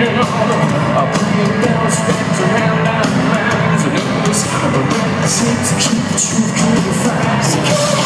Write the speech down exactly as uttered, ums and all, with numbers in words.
I'll bring your bells wrapped around our minds and others, but seem to keep the truth to the facts.